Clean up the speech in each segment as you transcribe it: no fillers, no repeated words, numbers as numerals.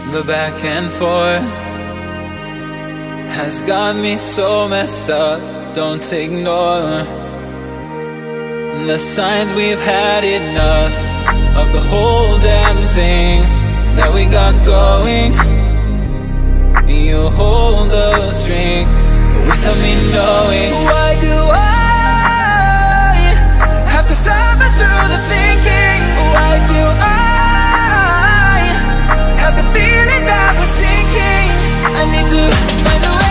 The back and forth has got me so messed up. Don't ignore the signs. We've had enough of the whole damn thing that we got going. You hold the strings without me knowing. Why do I have to suffer through the thinking? Why do I have the feeling that we're sinking? I need to find a way.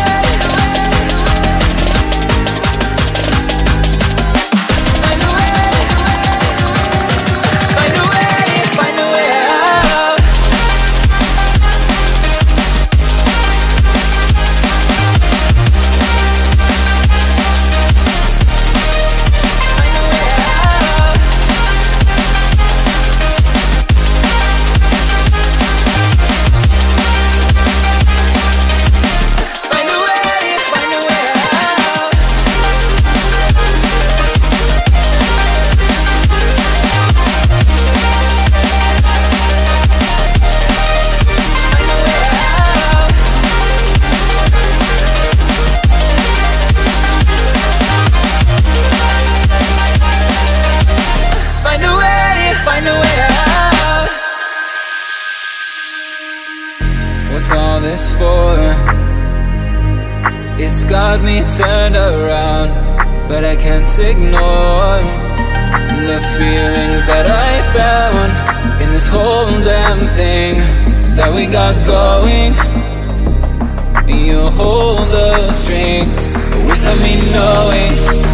What's all this for? It's got me turned around, but I can't ignore the feelings that I found in this whole damn thing that we got going. You hold the strings without me knowing.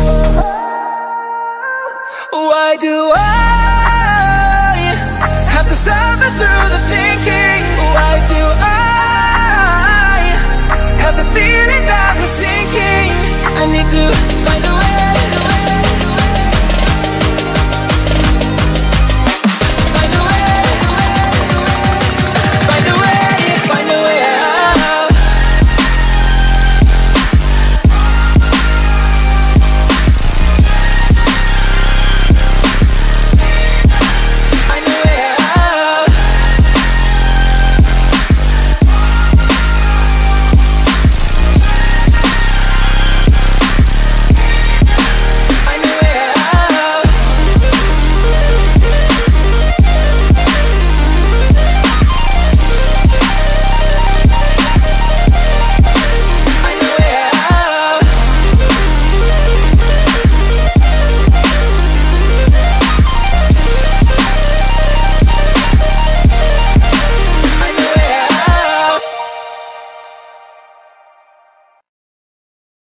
Why do I have to suffer through the thinking? Why do I have the feeling that we're sinking? I need to